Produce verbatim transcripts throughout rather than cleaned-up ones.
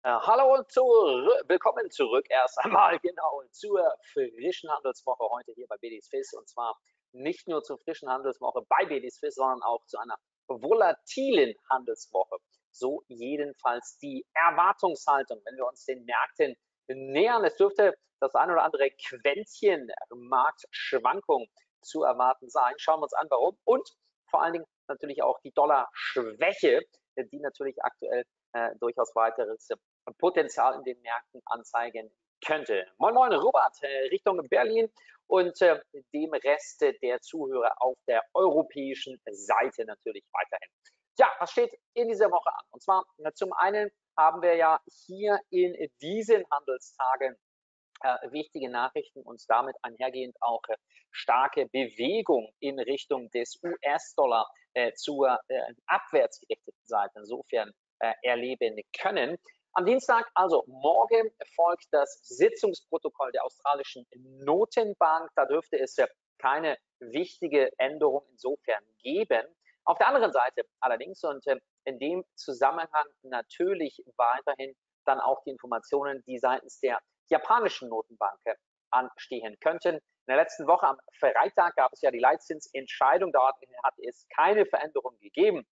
Äh, hallo und zurück, willkommen zurück erst einmal genau zur frischen Handelswoche heute hier bei B D Swiss, und zwar nicht nur zur frischen Handelswoche bei B D Swiss, sondern auch zu einer volatilen Handelswoche. So jedenfalls die Erwartungshaltung, wenn wir uns den Märkten nähern. Es dürfte das ein oder andere Quäntchen Marktschwankung zu erwarten sein. Schauen wir uns an, warum, und vor allen Dingen natürlich auch die Dollarschwäche, die natürlich aktuell äh, durchaus weiteres Potenzial in den Märkten anzeigen könnte. Moin Moin Robert, äh, Richtung Berlin und äh, dem Rest der Zuhörer auf der europäischen Seite natürlich weiterhin. Ja, was steht in dieser Woche an? Und zwar äh, zum einen haben wir ja hier in diesen Handelstagen äh, wichtige Nachrichten und damit einhergehend auch äh, starke Bewegung in Richtung des U S-Dollar äh, zur äh, abwärts gerichteten Seite insofern äh, erleben können. Am Dienstag, also morgen, folgt das Sitzungsprotokoll der australischen Notenbank. Da dürfte es keine wichtige Änderung insofern geben. Auf der anderen Seite allerdings, und in dem Zusammenhang natürlich weiterhin dann auch die Informationen, die seitens der japanischen Notenbank anstehen könnten. In der letzten Woche am Freitag gab es ja die Leitzinsentscheidung. Dort hat es keine Veränderung gegeben.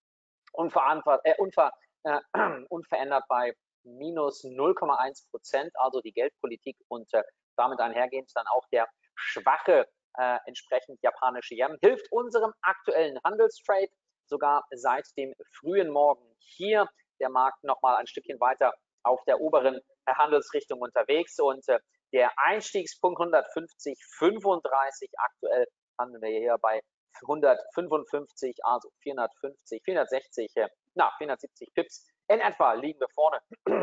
Unver äh, unver äh, unverändert bei minus null Komma eins Prozent, also die Geldpolitik, und äh, damit einhergehend dann auch der schwache äh, entsprechend japanische Yen hilft unserem aktuellen Handelstrade sogar seit dem frühen Morgen hier. Der Markt nochmal ein Stückchen weiter auf der oberen äh, Handelsrichtung unterwegs, und äh, der Einstiegspunkt hundertfünfzig Komma fünfunddreißig, aktuell handeln wir hier bei hundertfünfundfünfzig, also vierhundertfünfzig, vierhundertsechzig, äh, na, vierhundertsiebzig Pips in etwa liegen wir vorne.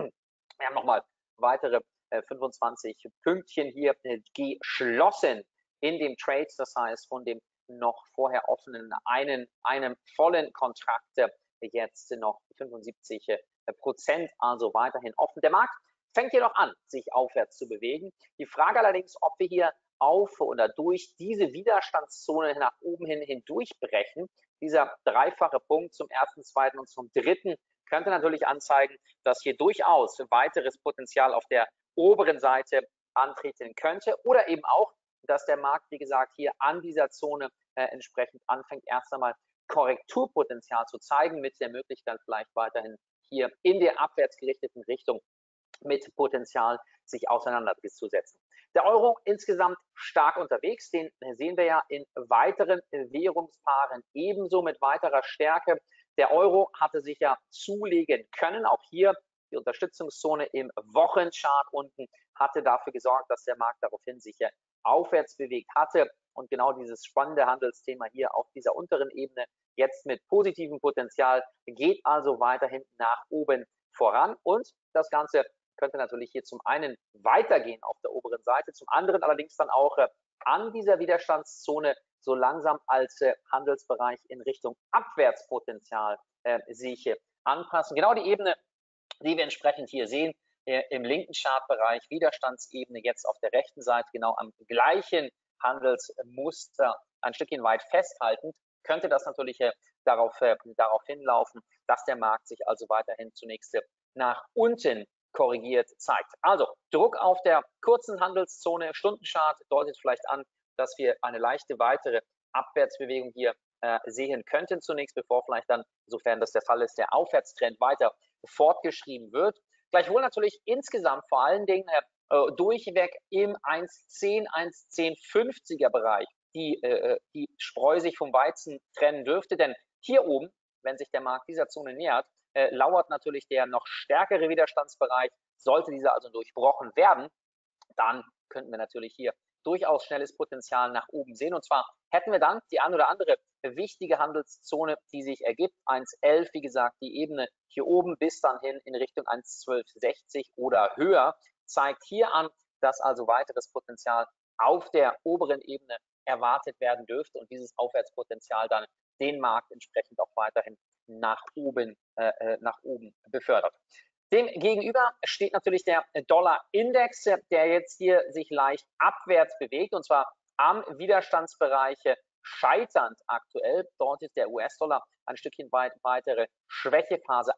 Wir haben nochmal weitere äh, fünfundzwanzig Pünktchen hier äh, geschlossen in dem Trade, das heißt von dem noch vorher offenen einen, einem vollen Kontrakt äh, jetzt noch fünfundsiebzig Prozent, also weiterhin offen. Der Markt fängt jedoch an, sich aufwärts zu bewegen. Die Frage allerdings, ob wir hier auf oder durch diese Widerstandszone nach oben hin hindurchbrechen. Dieser dreifache Punkt zum ersten, zweiten und zum dritten könnte natürlich anzeigen, dass hier durchaus weiteres Potenzial auf der oberen Seite antreten könnte, oder eben auch, dass der Markt, wie gesagt, hier an dieser Zone äh, entsprechend anfängt, erst einmal Korrekturpotenzial zu zeigen, mit der Möglichkeit vielleicht weiterhin hier in der abwärts gerichteten Richtung mit Potenzial sich auseinanderzusetzen. Der Euro insgesamt stark unterwegs, den sehen wir ja in weiteren Währungspaaren ebenso mit weiterer Stärke. Der Euro hatte sich ja zulegen können, auch hier die Unterstützungszone im Wochenchart unten hatte dafür gesorgt, dass der Markt daraufhin sich ja aufwärts bewegt hatte, und genau dieses spannende Handelsthema hier auf dieser unteren Ebene jetzt mit positivem Potenzial geht also weiterhin nach oben voran, und das Ganze könnte natürlich hier zum einen weitergehen auf der oberen Seite, zum anderen allerdings dann auch äh, an dieser Widerstandszone so langsam als äh, Handelsbereich in Richtung Abwärtspotenzial äh, sich äh, anpassen. Genau die Ebene, die wir entsprechend hier sehen, äh, im linken Chartbereich, Widerstandsebene jetzt auf der rechten Seite, genau am gleichen Handelsmuster ein Stückchen weit festhaltend, könnte das natürlich äh, darauf, äh, darauf hinlaufen, dass der Markt sich also weiterhin zunächst äh, nach unten korrigiert zeigt. Also Druck auf der kurzen Handelszone, Stundenchart deutet vielleicht an, dass wir eine leichte weitere Abwärtsbewegung hier äh, sehen könnten zunächst, bevor vielleicht dann, sofern das der Fall ist, der Aufwärtstrend weiter fortgeschrieben wird. Gleichwohl natürlich insgesamt vor allen Dingen äh, durchweg im eins Komma zehn, eins Komma zehn fünfziger Bereich die, äh, die Spreu sich vom Weizen trennen dürfte, denn hier oben, wenn sich der Markt dieser Zone nähert, äh, lauert natürlich der noch stärkere Widerstandsbereich. Sollte dieser also durchbrochen werden, dann könnten wir natürlich hier durchaus schnelles Potenzial nach oben sehen. Und zwar hätten wir dann die ein oder andere wichtige Handelszone, die sich ergibt. eins Komma elf, wie gesagt, die Ebene hier oben bis dann hin in Richtung eins Komma zwölf sechzig oder höher, zeigt hier an, dass also weiteres Potenzial auf der oberen Ebene erwartet werden dürfte und dieses Aufwärtspotenzial dann den Markt entsprechend auch weiterhin nach oben, äh, nach oben befördert. Dem gegenüber steht natürlich der Dollar-Index, der jetzt hier sich leicht abwärts bewegt, und zwar am Widerstandsbereich scheiternd aktuell. Dort ist der U S-Dollar ein Stückchen weit weitere Schwächephase an.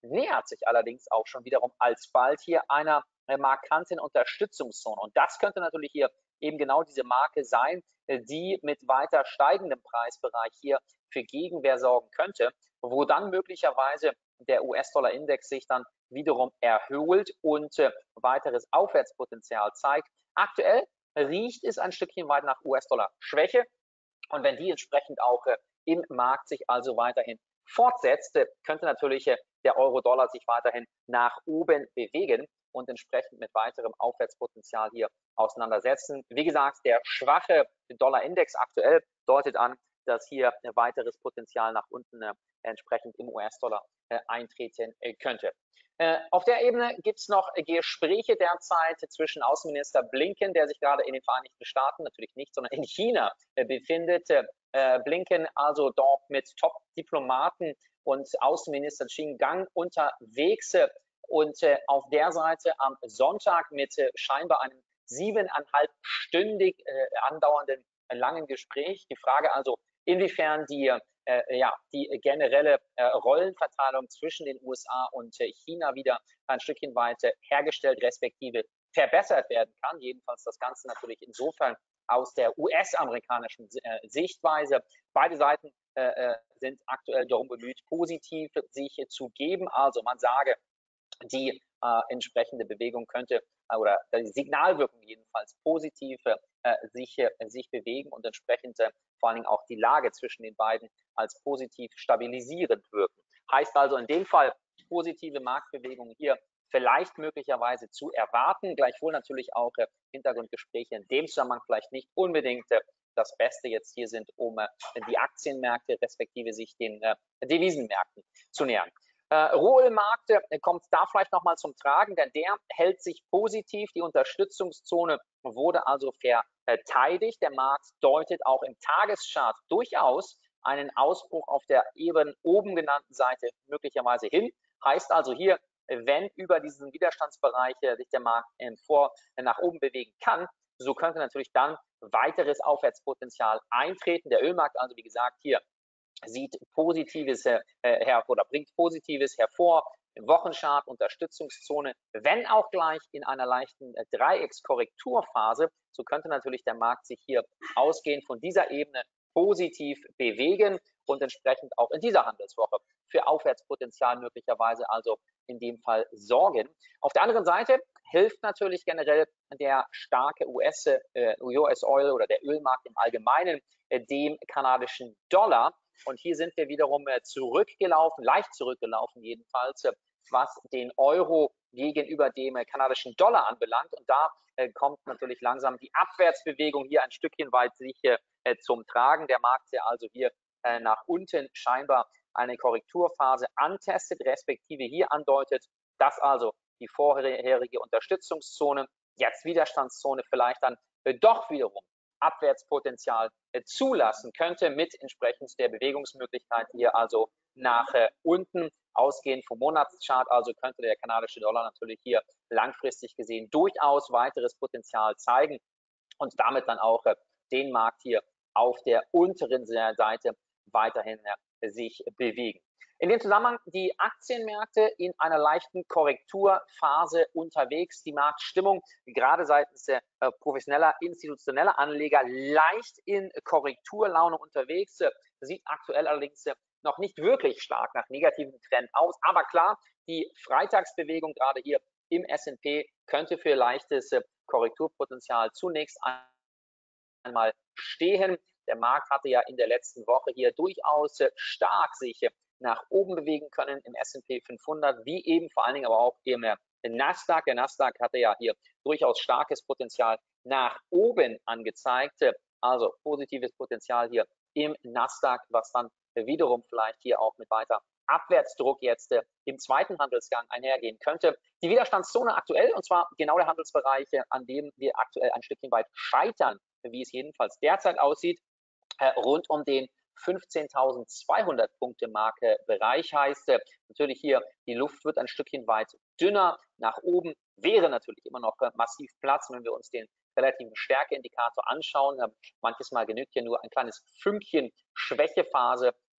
nähert sich allerdings auch schon wiederum alsbald hier einer markanten Unterstützungszone. Und das könnte natürlich hier eben genau diese Marke sein, die mit weiter steigendem Preisbereich hier für Gegenwehr sorgen könnte, wo dann möglicherweise der U S-Dollar-Index sich dann wiederum erhöht und äh, weiteres Aufwärtspotenzial zeigt. Aktuell riecht es ein Stückchen weit nach U S-Dollar-Schwäche, und wenn die entsprechend auch äh, im Markt sich also weiterhin fortsetzt, äh, könnte natürlich äh, der Euro-Dollar sich weiterhin nach oben bewegen und entsprechend mit weiterem Aufwärtspotenzial hier auseinandersetzen. Wie gesagt, der schwache Dollar-Index aktuell deutet an, dass hier ein weiteres Potenzial nach unten äh, entsprechend im U S-Dollar äh, eintreten äh, könnte. Äh, auf der Ebene gibt es noch Gespräche derzeit zwischen Außenminister Blinken, der sich gerade in den Vereinigten Staaten, natürlich nicht, sondern in China äh, befindet. Äh, Blinken also dort mit Top-Diplomaten und Außenminister Qin Gang unterwegs äh, und äh, auf der Seite am Sonntag mit äh, scheinbar einem siebeneinhalbstündig äh, andauernden äh, langen Gespräch. Die Frage also, inwiefern die, äh, ja, die generelle äh, Rollenverteilung zwischen den U S A und äh, China wieder ein Stückchen weit hergestellt, respektive verbessert werden kann. Jedenfalls das Ganze natürlich insofern aus der U S-amerikanischen äh, Sichtweise. Beide Seiten äh, sind aktuell darum bemüht, positiv sich zu geben. Also man sage, die äh, entsprechende Bewegung könnte äh, oder die Signalwirkung jedenfalls positiv äh, sich, äh, sich bewegen und entsprechend äh, vor allen Dingen auch die Lage zwischen den beiden als positiv stabilisierend wirken. Heißt also in dem Fall positive Marktbewegungen hier vielleicht möglicherweise zu erwarten, gleichwohl natürlich auch äh, Hintergrundgespräche in dem Zusammenhang vielleicht nicht unbedingt äh, das Beste jetzt hier sind, um äh, die Aktienmärkte respektive sich den äh, Devisenmärkten zu nähern. Äh, Rohölmarkt äh, kommt da vielleicht nochmal zum Tragen, denn der hält sich positiv. Die Unterstützungszone wurde also verteidigt. Der Markt deutet auch im Tageschart durchaus einen Ausbruch auf der eben oben genannten Seite möglicherweise hin. Heißt also hier, wenn über diesen Widerstandsbereich äh, sich der Markt äh, vor, äh, nach oben bewegen kann, so könnte natürlich dann weiteres Aufwärtspotenzial eintreten. Der Ölmarkt also, wie gesagt, hier sieht Positives äh, her oder bringt Positives hervor. Wochenchart, Unterstützungszone, wenn auch gleich in einer leichten äh, Dreieckskorrekturphase, so könnte natürlich der Markt sich hier ausgehend von dieser Ebene positiv bewegen und entsprechend auch in dieser Handelswoche für Aufwärtspotenzial möglicherweise also in dem Fall sorgen. Auf der anderen Seite hilft natürlich generell der starke U S, äh, U S Oil oder der Ölmarkt im Allgemeinen äh, dem kanadischen Dollar. Und hier sind wir wiederum äh, zurückgelaufen, leicht zurückgelaufen jedenfalls, äh, was den Euro gegenüber dem äh, kanadischen Dollar anbelangt. Und da äh, kommt natürlich langsam die Abwärtsbewegung hier ein Stückchen weit sich äh, zum Tragen. Der Markt, der also hier äh, nach unten scheinbar eine Korrekturphase antestet, respektive hier andeutet, dass also die vorherige Unterstützungszone, jetzt Widerstandszone, vielleicht dann äh, doch wiederum Abwärtspotenzial äh, zulassen könnte mit entsprechend der Bewegungsmöglichkeit hier also nach äh, unten ausgehend vom Monatschart. Also könnte der kanadische Dollar natürlich hier langfristig gesehen durchaus weiteres Potenzial zeigen und damit dann auch äh, den Markt hier auf der unteren Seite weiterhin äh, sich bewegen. In dem Zusammenhang die Aktienmärkte in einer leichten Korrekturphase unterwegs. Die Marktstimmung gerade seitens äh, professioneller, institutioneller Anleger leicht in Korrekturlaune unterwegs. Äh, sieht aktuell allerdings äh, noch nicht wirklich stark nach negativem Trend aus. Aber klar, die Freitagsbewegung gerade hier im S und P könnte für leichtes äh, Korrekturpotenzial zunächst einmal stehen. Der Markt hatte ja in der letzten Woche hier durchaus äh, stark sich äh, nach oben bewegen können im S und P fünfhundert, wie eben vor allen Dingen aber auch im äh, Nasdaq. Der Nasdaq hatte ja hier durchaus starkes Potenzial nach oben angezeigt. Also positives Potenzial hier im Nasdaq, was dann wiederum vielleicht hier auch mit weiter Abwärtsdruck jetzt äh, im zweiten Handelsgang einhergehen könnte. Die Widerstandszone aktuell, und zwar genau der Handelsbereich, äh, an dem wir aktuell ein Stückchen weit scheitern, wie es jedenfalls derzeit aussieht, äh, rund um den fünfzehntausendzweihundert Punkte Marke Bereich, heißt äh, natürlich hier, die Luft wird ein Stückchen weit dünner. Nach oben wäre natürlich immer noch äh, massiv Platz, wenn wir uns den relativen Stärkeindikator anschauen. Äh, manches Mal genügt ja nur ein kleines Fünkchen Schwächephase,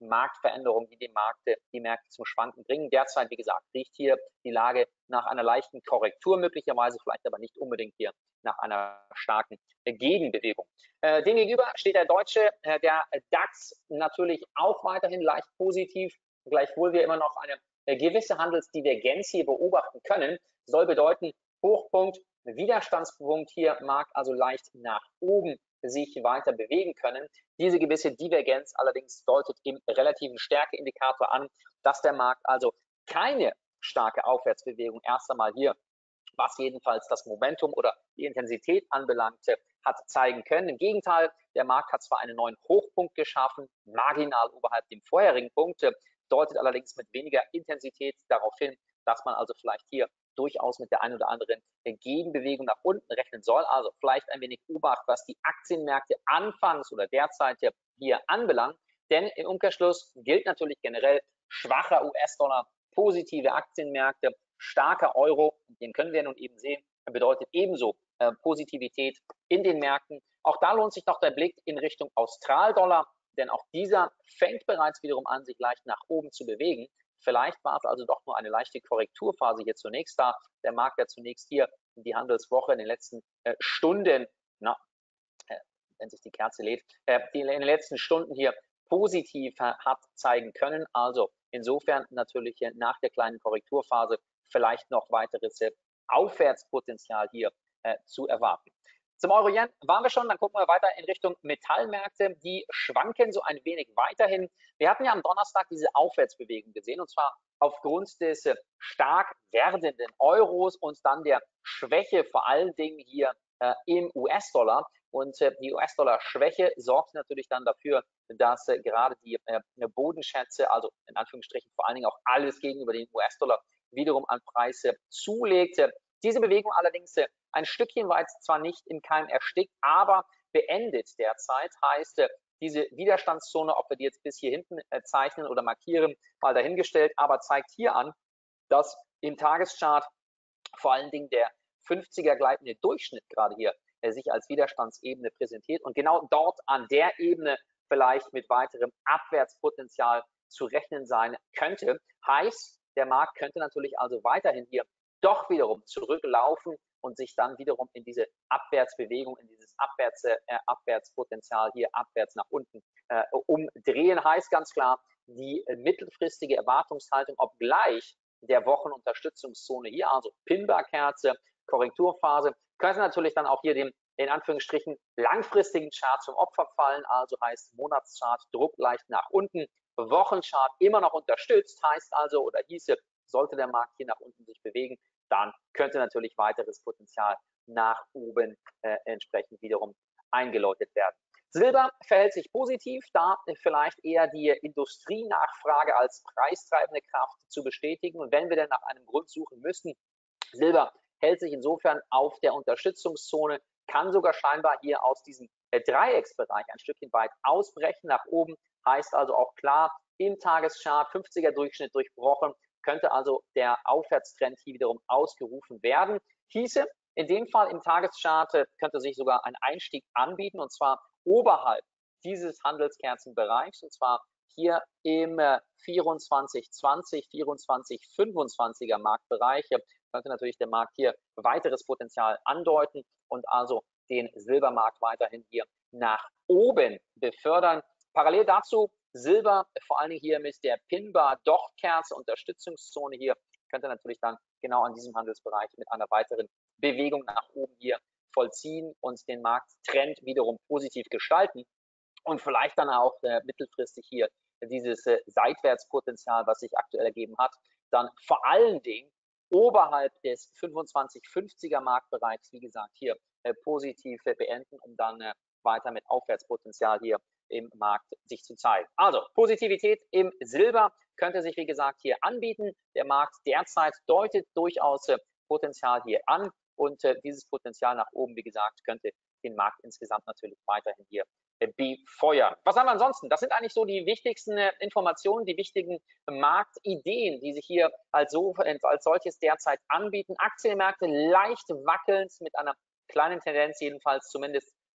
Marktveränderungen, die die Märkte, die Märkte zum Schwanken bringen. Derzeit, wie gesagt, riecht hier die Lage nach einer leichten Korrektur möglicherweise, vielleicht aber nicht unbedingt hier nach einer starken Gegenbewegung. Äh, demgegenüber steht der Deutsche, äh, der DAX natürlich auch weiterhin leicht positiv, gleichwohl wir immer noch eine äh, gewisse Handelsdivergenz hier beobachten können. Soll bedeuten, Hochpunkt, Widerstandspunkt hier mag also leicht nach oben sich weiter bewegen können. Diese gewisse Divergenz allerdings deutet im relativen Stärkeindikator an, dass der Markt also keine starke Aufwärtsbewegung erst einmal hier, was jedenfalls das Momentum oder die Intensität anbelangte, hat zeigen können. Im Gegenteil, der Markt hat zwar einen neuen Hochpunkt geschaffen, marginal oberhalb dem vorherigen Punkt, deutet allerdings mit weniger Intensität darauf hin, dass man also vielleicht hier durchaus mit der einen oder anderen Gegenbewegung nach unten rechnen soll. Also vielleicht ein wenig Obacht, was die Aktienmärkte anfangs oder derzeit hier anbelangt. Denn im Umkehrschluss gilt natürlich generell schwacher U S-Dollar, positive Aktienmärkte, starker Euro, den können wir nun eben sehen, bedeutet ebenso äh, Positivität in den Märkten. Auch da lohnt sich noch der Blick in Richtung Australdollar, denn auch dieser fängt bereits wiederum an, sich leicht nach oben zu bewegen. Vielleicht war es also doch nur eine leichte Korrekturphase hier zunächst da. Der Markt ja zunächst hier die Handelswoche in den letzten äh, Stunden, na, äh, wenn sich die Kerze lädt, äh, die in den letzten Stunden hier positiv äh, hat zeigen können. Also insofern natürlich äh, nach der kleinen Korrekturphase vielleicht noch weiteres äh, Aufwärtspotenzial hier äh, zu erwarten. Zum Euro-Yen waren wir schon, dann gucken wir weiter in Richtung Metallmärkte. Die schwanken so ein wenig weiterhin. Wir hatten ja am Donnerstag diese Aufwärtsbewegung gesehen, und zwar aufgrund des äh, stark werdenden Euros und dann der Schwäche vor allen Dingen hier äh, im U S-Dollar. Und äh, die U S-Dollar-Schwäche sorgt natürlich dann dafür, dass äh, gerade die äh, Bodenschätze, also in Anführungsstrichen vor allen Dingen auch alles gegenüber den U S-Dollar wiederum an Preise zulegt. Diese Bewegung allerdings äh, ein Stückchen weit zwar nicht im Keim erstickt, aber beendet derzeit, heißt diese Widerstandszone, ob wir die jetzt bis hier hinten äh, zeichnen oder markieren, mal dahingestellt, aber zeigt hier an, dass im Tageschart vor allen Dingen der fünfziger gleitende Durchschnitt gerade hier äh, sich als Widerstandsebene präsentiert und genau dort an der Ebene vielleicht mit weiterem Abwärtspotenzial zu rechnen sein könnte. Heißt, der Markt könnte natürlich also weiterhin hier doch wiederum zurücklaufen und sich dann wiederum in diese Abwärtsbewegung, in dieses Abwärts, äh, Abwärtspotenzial hier abwärts nach unten äh, umdrehen. Heißt ganz klar, die äh, mittelfristige Erwartungshaltung, obgleich der Wochenunterstützungszone hier, also Pin-Bar-Kerze, Korrekturphase, könnte natürlich dann auch hier dem in Anführungsstrichen langfristigen Chart zum Opfer fallen, also heißt Monatschart Druck leicht nach unten, Wochenchart immer noch unterstützt, heißt also oder hieße, sollte der Markt hier nach unten sich bewegen, dann könnte natürlich weiteres Potenzial nach oben äh, entsprechend wiederum eingeläutet werden. Silber verhält sich positiv, da vielleicht eher die Industrienachfrage als preistreibende Kraft zu bestätigen. Und wenn wir denn nach einem Grund suchen müssten, Silber hält sich insofern auf der Unterstützungszone, kann sogar scheinbar hier aus diesem Dreiecksbereich ein Stückchen weit ausbrechen nach oben, heißt also auch klar, im Tageschart fünfziger Durchschnitt durchbrochen, könnte also der Aufwärtstrend hier wiederum ausgerufen werden. Hieße, in dem Fall im Tageschart könnte sich sogar ein Einstieg anbieten, und zwar oberhalb dieses Handelskerzenbereichs, und zwar hier im vierundzwanzig zwanzig, vierundzwanzig fünfundzwanziger Marktbereich, könnte natürlich der Markt hier weiteres Potenzial andeuten und also den Silbermarkt weiterhin hier nach oben befördern. Parallel dazu Silber, vor allen Dingen hier mit der Pin-Bar-Dochtkerze, Unterstützungszone hier, könnte natürlich dann genau an diesem Handelsbereich mit einer weiteren Bewegung nach oben hier vollziehen und den Markttrend wiederum positiv gestalten und vielleicht dann auch äh, mittelfristig hier dieses äh, Seitwärtspotenzial, was sich aktuell ergeben hat, dann vor allen Dingen oberhalb des fünfundzwanzig fünfziger Marktbereichs, wie gesagt, hier äh, positiv äh, beenden, um dann äh, weiter mit Aufwärtspotenzial hier im Markt sich zu zeigen. Also Positivität im Silber könnte sich, wie gesagt, hier anbieten. Der Markt derzeit deutet durchaus äh, Potenzial hier an und äh, dieses Potenzial nach oben, wie gesagt, könnte den Markt insgesamt natürlich weiterhin hier äh, befeuern. Was haben wir ansonsten? Das sind eigentlich so die wichtigsten äh, Informationen, die wichtigen Marktideen, die sich hier als, so, als solches derzeit anbieten. Aktienmärkte leicht wackelnd mit einer kleinen Tendenz jedenfalls zumindest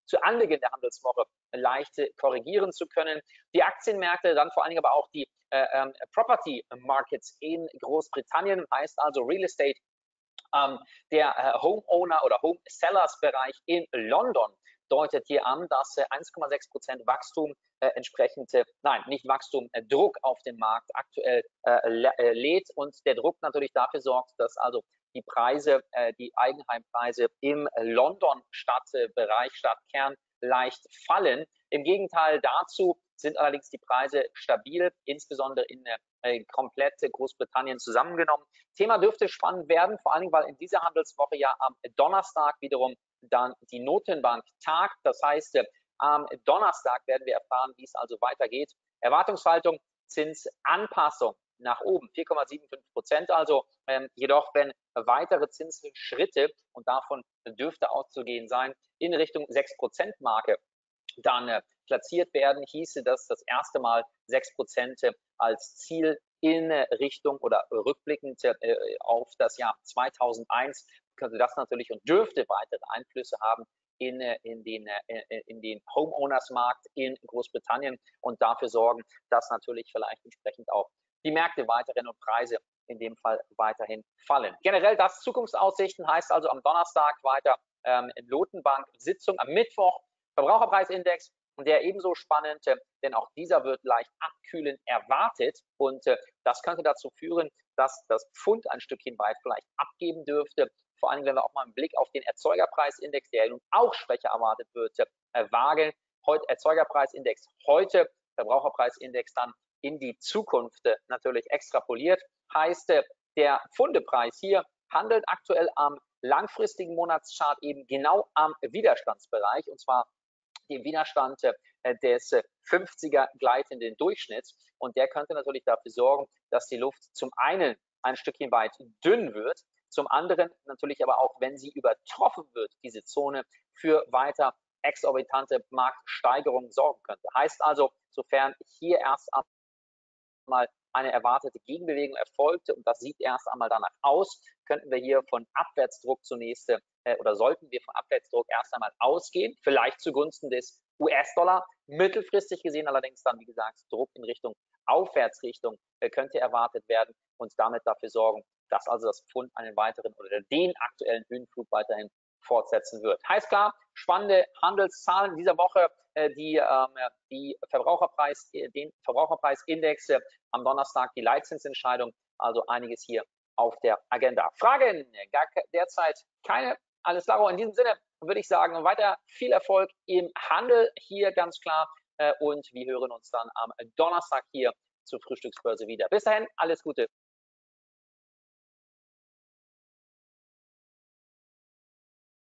zu Anbeginn der Handelswoche leicht korrigieren zu können. Die Aktienmärkte, dann vor allen Dingen aber auch die äh, ähm, Property Markets in Großbritannien, heißt also Real Estate, ähm, der äh, Homeowner oder Home Sellers Bereich in London deutet hier an, dass äh, eins Komma sechs Prozent Wachstum äh, entsprechend, äh, nein, nicht Wachstum, äh, Druck auf dem Markt aktuell äh, äh, lädt und der Druck natürlich dafür sorgt, dass also die Preise, äh, die Eigenheimpreise im London Stadtbereich, Stadtkern leicht fallen. Im Gegenteil dazu sind allerdings die Preise stabil, insbesondere in äh, komplett Großbritannien zusammengenommen. Thema dürfte spannend werden, vor allen Dingen, weil in dieser Handelswoche ja am Donnerstag wiederum dann die Notenbank tagt. Das heißt, am Donnerstag werden wir erfahren, wie es also weitergeht. Erwartungshaltung, Zinsanpassung nach oben, vier Komma fünfundsiebzig Prozent also. Ähm, jedoch, wenn weitere Zinsschritte, und davon dürfte auszugehen sein, in Richtung sechs Prozent Marke dann äh, platziert werden, hieße das das erste Mal sechs Prozent als Ziel in Richtung oder rückblickend äh, auf das Jahr zweitausendeins, könnte das natürlich und dürfte weitere Einflüsse haben in, in den, in den Homeowners-Markt in Großbritannien und dafür sorgen, dass natürlich vielleicht entsprechend auch die Märkte weiterhin und Preise in dem Fall weiterhin fallen. Generell das Zukunftsaussichten heißt also am Donnerstag weiter ähm, Notenbank-Sitzung, am Mittwoch Verbraucherpreisindex, und der ebenso spannend, äh, denn auch dieser wird leicht abkühlen erwartet und äh, das könnte dazu führen, dass das Pfund ein Stückchen weit vielleicht abgeben dürfte. Vor allem, wenn wir auch mal einen Blick auf den Erzeugerpreisindex, der nun auch schwächer erwartet wird, äh, wagen. Heute Erzeugerpreisindex heute, Verbraucherpreisindex dann in die Zukunft äh, natürlich extrapoliert. Heißt, äh, der Pfundepreis hier handelt aktuell am langfristigen Monatschart eben genau am Widerstandsbereich, und zwar den Widerstand äh, des fünfziger gleitenden Durchschnitts, und der könnte natürlich dafür sorgen, dass die Luft zum einen ein Stückchen weit dünn wird, zum anderen natürlich aber auch, wenn sie übertroffen wird, diese Zone für weiter exorbitante Marktsteigerungen sorgen könnte. Heißt also, sofern hier erst einmal eine erwartete Gegenbewegung erfolgte, und das sieht erst einmal danach aus, könnten wir hier von Abwärtsdruck zunächst äh, oder sollten wir von Abwärtsdruck erst einmal ausgehen, vielleicht zugunsten des U S-Dollar. Mittelfristig gesehen allerdings dann, wie gesagt, Druck in Richtung Aufwärtsrichtung äh, könnte erwartet werden und damit dafür sorgen, dass also das Pfund einen weiteren oder den aktuellen Höhenflug weiterhin fortsetzen wird. Heißt klar, spannende Handelszahlen dieser Woche, äh, die, ähm, die Verbraucherpreis, den Verbraucherpreisindex, äh, am Donnerstag die Leitzinsentscheidung, also einiges hier auf der Agenda. Fragen? Gar derzeit keine. Alles klar, in diesem Sinne würde ich sagen, weiter viel Erfolg im Handel hier ganz klar äh, und wir hören uns dann am Donnerstag hier zur Frühstücksbörse wieder. Bis dahin, alles Gute.